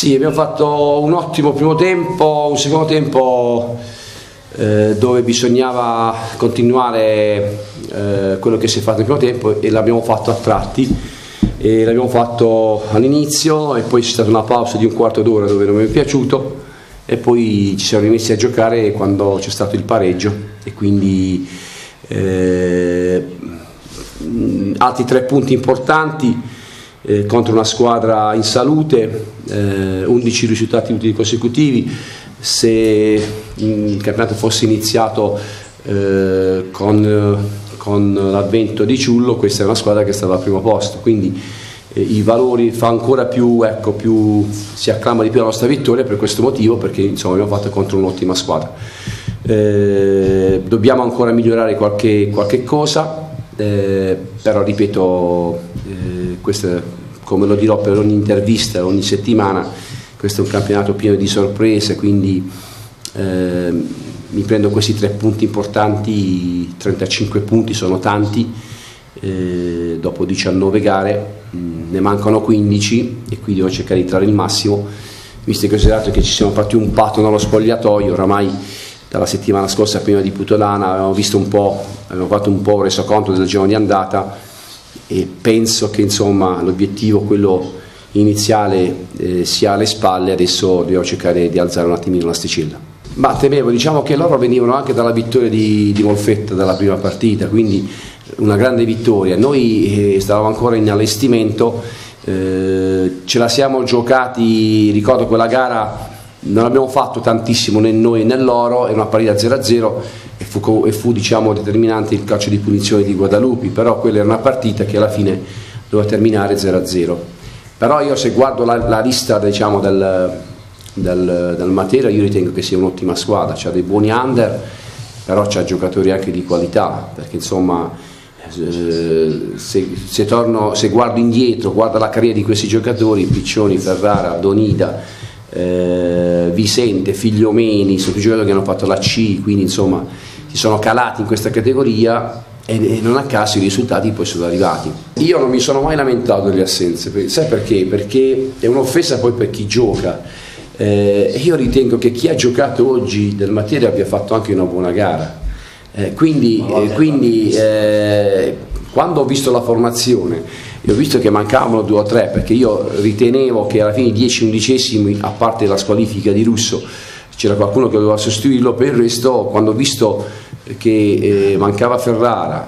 Sì, abbiamo fatto un ottimo primo tempo, un secondo tempo dove bisognava continuare quello che si è fatto nel primo tempo, e l'abbiamo fatto a tratti, e l'abbiamo fatto all'inizio, e poi c'è stata una pausa di un quarto d'ora dove non mi è piaciuto, e poi ci siamo rimessi a giocare quando c'è stato il pareggio, e quindi altri 3 punti importanti contro una squadra in salute, 11 risultati utili consecutivi. Se il campionato fosse iniziato con l'avvento di Ciullo, questa è una squadra che stava al primo posto, quindi i valori fa ancora più, si acclama di più la nostra vittoria per questo motivo, perché insomma abbiamo fatto contro un'ottima squadra. Dobbiamo ancora migliorare qualche cosa, però ripeto, questo, come lo dirò per ogni intervista, ogni settimana, questo è un campionato pieno di sorprese, quindi mi prendo questi 3 punti importanti. 35 punti sono tanti, dopo 19 gare, ne mancano 15 e qui devo cercare di trarre il massimo, visto e considerato che ci siamo fatti un patto nello spogliatoio. Oramai dalla settimana scorsa, prima di Putolana, abbiamo fatto un po' resoconto del girone di andata, e penso che insomma l'obiettivo, quello iniziale, sia alle spalle. Adesso devo cercare di alzare un attimino l'asticella. Ma temevo, diciamo che loro venivano anche dalla vittoria di Molfetta dalla prima partita, quindi una grande vittoria. Noi stavamo ancora in allestimento, ce la siamo giocati. Ricordo quella gara non abbiamo fatto tantissimo né noi né loro, è una partita 0-0, e fu diciamo determinante il calcio di punizione di Guadalupi, però quella era una partita che alla fine doveva terminare 0-0. Però io, se guardo la lista, diciamo, del Matera, io ritengo che sia un'ottima squadra, c'ha dei buoni under, però c'ha giocatori anche di qualità, perché insomma se guardo indietro, guardo la carriera di questi giocatori, Piccioni, Ferrara, Donida, Vicente, Figliomeni, sono tutti giocatori che hanno fatto la C, quindi insomma si sono calati in questa categoria, e non a caso i risultati poi sono arrivati. Io non mi sono mai lamentato delle assenze, sai perché? Perché è un'offesa poi per chi gioca. Io ritengo che chi ha giocato oggi del Matera abbia fatto anche una buona gara, quindi quando ho visto la formazione, ho visto che mancavano 2 o 3, perché io ritenevo che alla fine 10 undicesimi, a parte la squalifica di Russo, c'era qualcuno che doveva sostituirlo. Per il resto, quando ho visto che mancava Ferrara,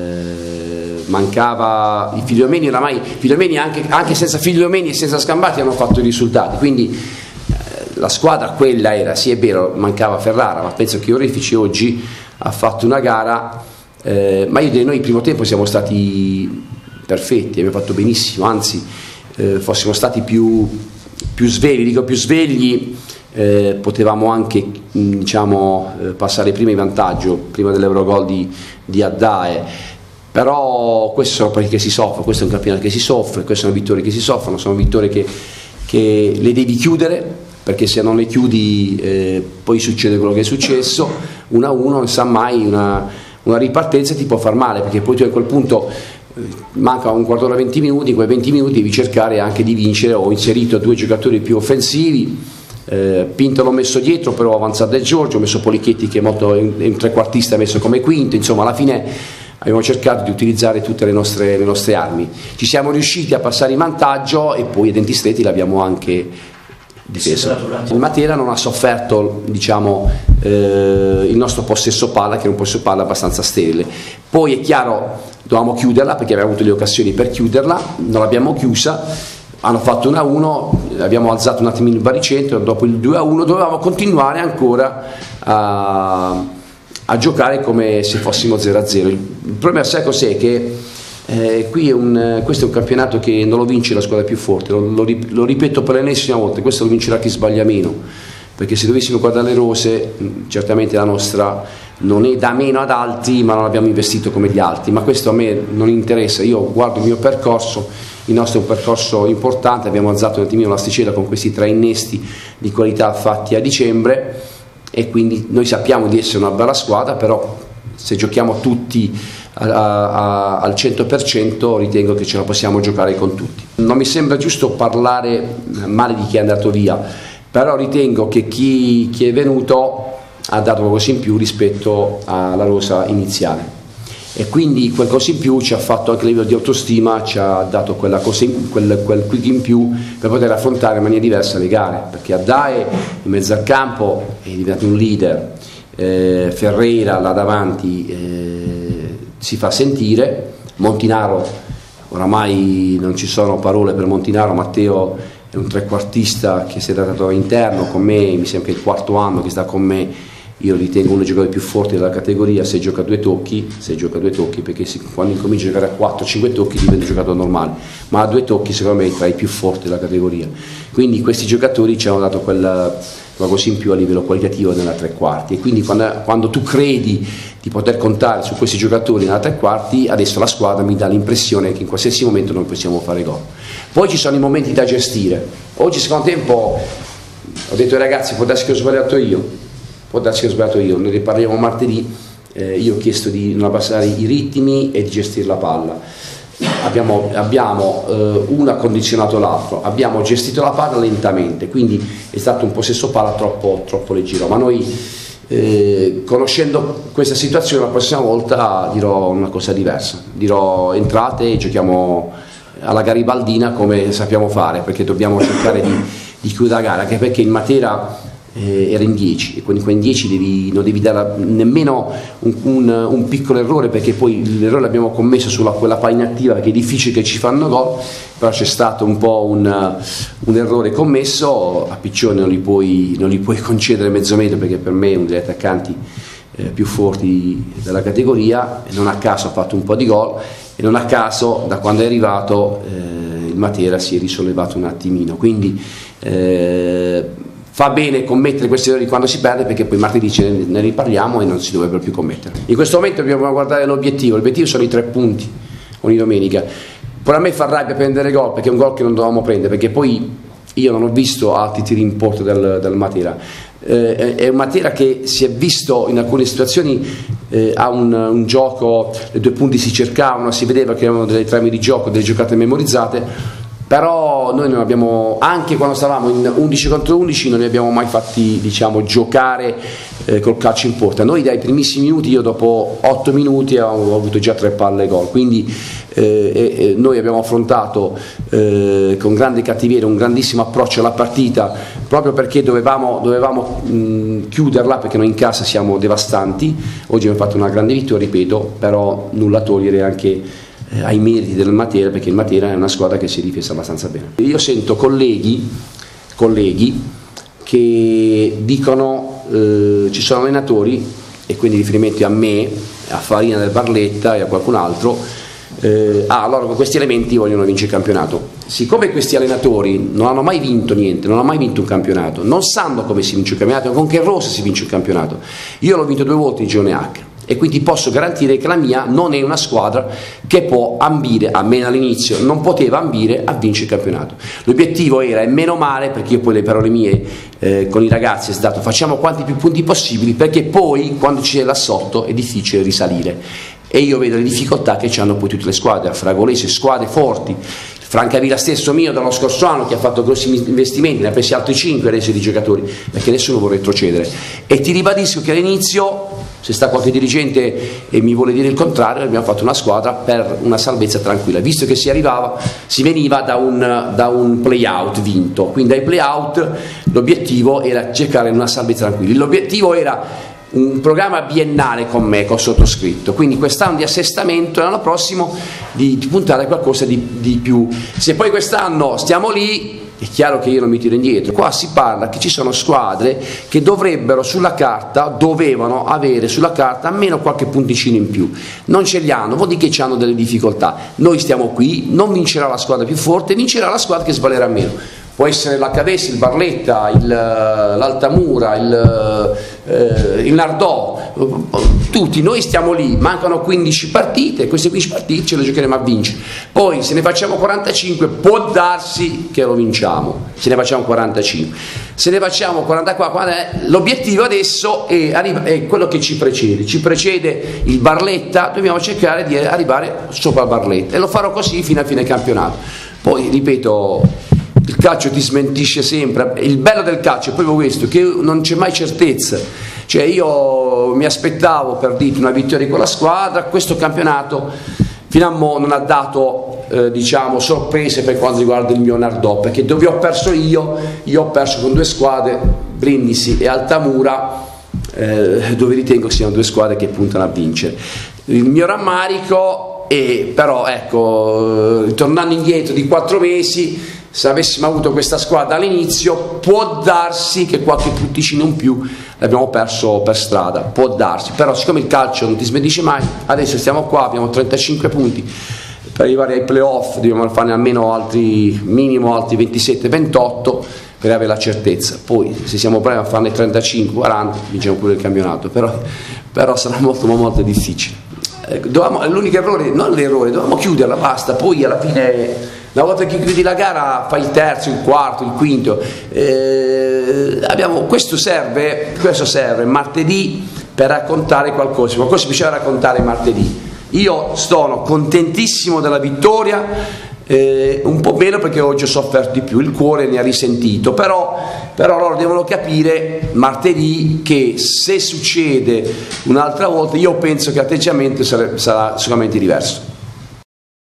mancava i Figliomeni, oramai Figliomeni anche senza Figliomeni e senza Scambati hanno fatto i risultati, quindi la squadra quella era, sì è vero, mancava Ferrara, ma penso che Orefici oggi ha fatto una gara, ma io direi noi il primo tempo siamo stati perfetti, abbiamo fatto benissimo, anzi fossimo stati più svegli, dico più svegli, potevamo anche diciamo passare prima in vantaggio, prima dell'Eurogol di Addae. Però queste sono partite che si soffrono, questo è un campionato che si soffre, queste sono vittorie che si soffrono, sono vittorie che le devi chiudere, perché se non le chiudi poi succede quello che è successo, 1-1, non sa mai, una ripartenza ti può far male, perché poi tu a quel punto manca un quarto d'ora, 20 minuti, in quei 20 minuti devi cercare anche di vincere. Ho inserito 2 giocatori più offensivi, Pinto l'ho messo dietro, però ho avanzato Del Giorgio, ho messo Polichetti che è un trequartista messo come quinto, insomma alla fine abbiamo cercato di utilizzare tutte le nostre armi, ci siamo riusciti a passare in vantaggio, e poi a denti stretti l'abbiamo anche difeso. Il Matera non ha sofferto, diciamo, il nostro possesso palla, che è un possesso palla abbastanza sterile. Poi è chiaro, dovevamo chiuderla perché avevamo avuto le occasioni per chiuderla, non l'abbiamo chiusa, hanno fatto 1-1, abbiamo alzato un attimino il baricentro, dopo il 2-1 dovevamo continuare ancora a giocare come se fossimo 0-0. Il problema, sai cos'è? Che questo è un campionato che non lo vince la squadra più forte, lo ripeto per l'ennesima volta, questo lo vincerà chi sbaglia meno, perché se dovessimo guardare le rose, certamente la nostra non è da meno ad altri, ma non abbiamo investito come gli altri, ma questo a me non interessa. Io guardo il mio percorso, il nostro è un percorso importante, abbiamo alzato un attimino l'asticella con questi 3 innesti di qualità fatti a dicembre, e quindi noi sappiamo di essere una bella squadra, però se giochiamo tutti al 100%, ritengo che ce la possiamo giocare con tutti. Non mi sembra giusto parlare male di chi è andato via, però ritengo che chi è venuto ha dato qualcosa in più rispetto alla rosa iniziale, e quindi quel cosa in più ci ha fatto anche a livello di autostima, ci ha dato quel quick in più per poter affrontare in maniera diversa le gare, perché Addae in mezzo al campo è diventato un leader, Ferreira là davanti si fa sentire, Montinaro oramai non ci sono parole per Montinaro. Matteo è un trequartista che si è dato interno con me, mi sembra che è il 4º anno che sta con me. Io ritengo uno dei giocatori più forti della categoria se gioca due tocchi, perché quando incomincia a giocare a 4-5 tocchi diventa un giocatore normale, ma a 2 tocchi secondo me è tra i più forti della categoria. Quindi questi giocatori ci hanno dato qualcosa in più a livello qualitativo nella tre quarti, e quindi quando tu credi di poter contare su questi giocatori nella tre quarti, adesso la squadra mi dà l'impressione che in qualsiasi momento noi possiamo fare gol. Poi ci sono i momenti da gestire. Oggi secondo tempo ho detto ai ragazzi, può darsi che ho sbagliato io, ne riparliamo martedì. Io ho chiesto di non abbassare i ritmi e di gestire la palla. Abbiamo uno ha condizionato l'altro, abbiamo gestito la palla lentamente, quindi è stato un possesso palla troppo leggero, ma noi conoscendo questa situazione la prossima volta dirò una cosa diversa, dirò entrate e giochiamo alla garibaldina come sappiamo fare, perché dobbiamo cercare di chiudere la gara, anche perché in Matera era in 10, e con in 10 non devi dare nemmeno un piccolo errore, perché poi l'errore l'abbiamo commesso sulla quella palla inattiva, perché è difficile che ci fanno gol, però c'è stato un po' un errore commesso. A Piccioni non gli puoi concedere mezzo metro, perché per me è uno degli attaccanti più forti della categoria, e non a caso ha fatto un po' di gol, e non a caso da quando è arrivato il Matera si è risollevato un attimino, quindi fa bene commettere questi errori quando si perde, perché poi martedì ne riparliamo e non si dovrebbero più commettere. In questo momento dobbiamo guardare l'obiettivo sono i 3 punti ogni domenica. Poi a me fa rabbia prendere gol, perché è un gol che non dovevamo prendere, perché poi io non ho visto altri tiri in porto del Matera. È un Matera che si è visto in alcune situazioni ha un gioco, le 2 punti si cercavano, si vedeva che erano delle trame di gioco, delle giocate memorizzate, però noi non abbiamo, anche quando stavamo in 11 contro 11 non li abbiamo mai fatti, diciamo, giocare col calcio in porta. Noi dai primissimi minuti, io dopo 8 minuti ho avuto già 3 palle gol, quindi noi abbiamo affrontato con grande cattiveria, un grandissimo approccio alla partita, proprio perché dovevamo chiuderla, perché noi in casa siamo devastanti. Oggi abbiamo fatto una grande vittoria, ripeto, però nulla togliere anche ai meriti del Matera, perché il Matera è una squadra che si è difesa abbastanza bene. Io sento colleghi che dicono ci sono allenatori, e quindi riferimenti a me, a Farina del Barletta e a qualcun altro, allora con questi elementi vogliono vincere il campionato. Siccome questi allenatori non hanno mai vinto niente, non hanno mai vinto un campionato, non sanno come si vince un campionato, con che rosa si vince un campionato. Io l'ho vinto 2 volte in girone H, e quindi posso garantire che la mia non è una squadra che può ambire, almeno all'inizio non poteva ambire a vincere il campionato. L'obiettivo era, e meno male, perché io poi le parole mie con i ragazzi è stato: facciamo quanti più punti possibili, perché poi quando c'è l'assotto è difficile risalire, e io vedo le difficoltà che hanno poi tutte le squadre, a Fragolese, squadre forti, Francavilla stesso mio dallo scorso anno, che ha fatto grossi investimenti, ne ha presi altri 5 adesso di giocatori, perché nessuno vuole retrocedere. E ti ribadisco che all'inizio, se sta qualche dirigente e mi vuole dire il contrario, abbiamo fatto una squadra per una salvezza tranquilla, visto che si veniva da un play-out vinto, quindi dai play-out l'obiettivo era cercare una salvezza tranquilla. L'obiettivo era un programma biennale con me, che ho sottoscritto, quindi quest'anno di assestamento e l'anno prossimo di puntare a qualcosa di più. Se poi quest'anno stiamo lì, è chiaro che io non mi tiro indietro. Qua si parla che ci sono squadre che dovevano avere sulla carta almeno qualche punticino in più, non ce li hanno, vuol dire che hanno delle difficoltà. Noi stiamo qui, non vincerà la squadra più forte, vincerà la squadra che sbaglierà meno. Può essere l'Accadesi, il Barletta, l'Altamura, il Nardò, tutti noi stiamo lì, mancano 15 partite, queste 15 partite ce le giocheremo a vincere, poi se ne facciamo 45 può darsi che lo vinciamo, se ne facciamo 45, se ne facciamo 44, l'obiettivo adesso è quello che ci precede il Barletta, dobbiamo cercare di arrivare sopra il Barletta e lo farò così fino a fine campionato. Poi ripeto, il calcio ti smentisce sempre, il bello del calcio è proprio questo, che non c'è mai certezza, cioè io mi aspettavo per dirti una vittoria con la squadra, questo campionato fino a mo' non ha dato diciamo sorprese per quanto riguarda il mio Nardò, perché dove ho perso io ho perso con due squadre, Brindisi e Altamura, dove ritengo siano due squadre che puntano a vincere. Il mio rammarico è però, ecco, tornando indietro di 4 mesi, se avessimo avuto questa squadra all'inizio può darsi che qualche punticino in più l'abbiamo perso per strada, può darsi, però siccome il calcio non ti smentisce mai, adesso stiamo qua, abbiamo 35 punti, per arrivare ai playoff dobbiamo farne almeno altri, minimo altri 27-28 per avere la certezza, poi se siamo bravi a farne 35-40 vinciamo pure il campionato, però sarà molto difficile. L'unico errore, non l'errore, dovevamo chiuderla, basta, poi alla fine una volta che chiudi la gara fai il terzo, il quarto, il quinto, questo serve martedì per raccontare qualcosa bisogna raccontare martedì. Io sono contentissimo della vittoria, un po' meno perché oggi ho sofferto di più, il cuore ne ha risentito, però loro devono capire martedì che se succede un'altra volta io penso che l'atteggiamento sarà sicuramente diverso.